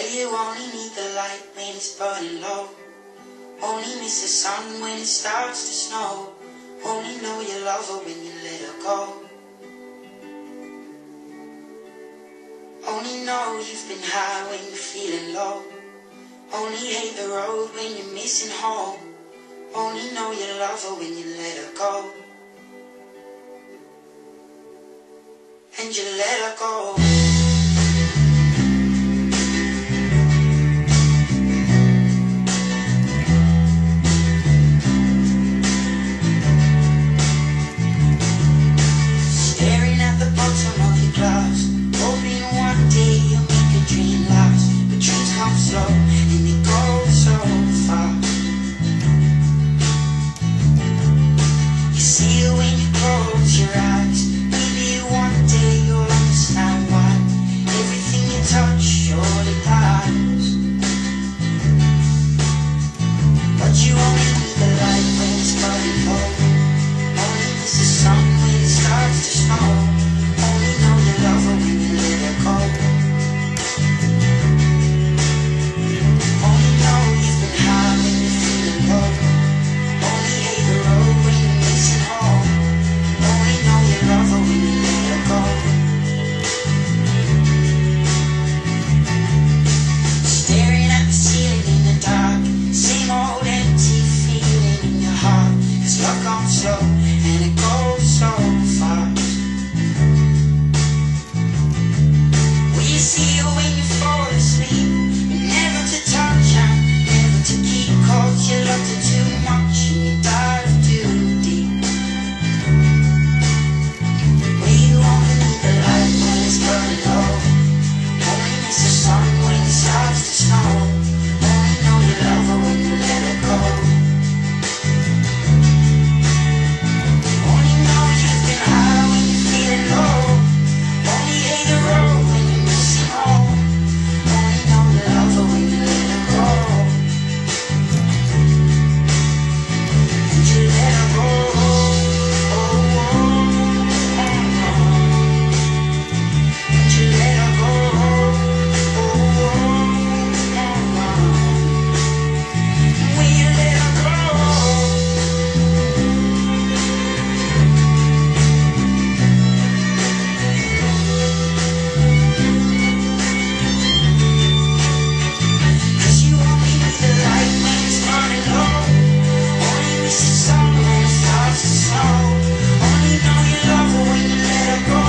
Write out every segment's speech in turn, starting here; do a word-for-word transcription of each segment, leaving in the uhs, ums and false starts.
Say you only need the light when it's burning low. Only miss the sun when it starts to snow. Only know you love her when you let her go. Only know you've been high when you're feeling low. Only hate the road when you're missing home. Only know you love her when you let her go. And you let her go. Staring at the bottom of your glass, hoping one day you'll make a dream last. But dreams come slow and they go so fast. You see it when you close your eyes. Maybe one day you'll understand why everything you touch surely dies. But you only need the light when it's burning low. Only miss the sun when it starts to snow. Only know you love her when you let her go. Only know you've been high when you're feeling low. Only hate the road when you're missing home. Only know you love her when you let her go. Staring at the ceiling in the dark, same old empty feeling in your heart. 'Cause love comes slow and it goes so fast. Will you see her when you fall asleep? But never to touch and never to keep, 'cause you loved her too much and you dive too deep. Well, you only need the light when it's burning low. Only miss the sun when it starts to snow. Only know you love her when you let her go. Only know you've been high when you're feeling low. Only hate the road when you're missing home. Only know you love her when you let her go. And you let her go. Oh, oh, oh, oh. And you let her go. Oh, oh, oh, oh. And when you let her go. Cause you only need the light when it's burning low. Only miss the sun when it starts to snow. Only know you love her when you let her go.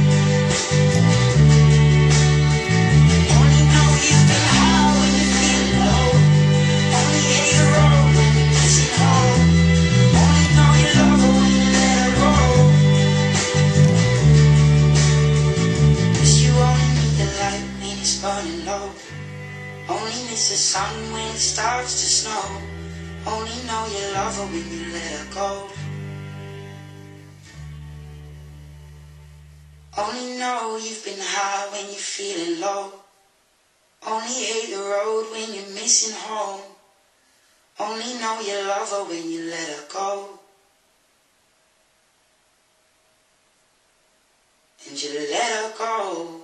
Only know you've been high when you're feeling low. Only hate the road when you're missing home. Only know you love her when you let her go. 'Cause you only need the light when it's burning low. Only miss the sun when it starts to snow. Only know you love her when you let her go. Only know you've been high when you're feeling low. Only hate the road when you're missing home. Only know you love her when you let her go. And you let her go.